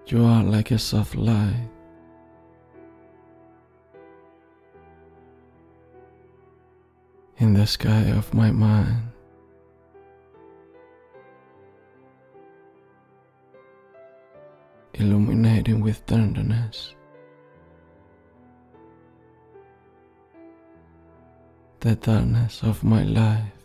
You are like a soft light in the sky of my mind. Illuminating with tenderness the darkness of my life.